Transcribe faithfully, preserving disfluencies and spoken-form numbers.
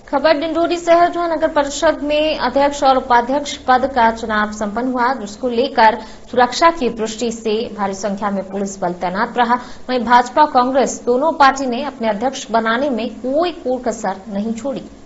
खबर डिंडोरी शहर जो नगर परिषद में अध्यक्ष और उपाध्यक्ष पद का चुनाव संपन्न हुआ, जिसको लेकर सुरक्षा की दृष्टि से भारी संख्या में पुलिस बल तैनात रहा। वहीं भाजपा कांग्रेस दोनों पार्टी ने अपने अध्यक्ष बनाने में कोई कोर कसर नहीं छोड़ी।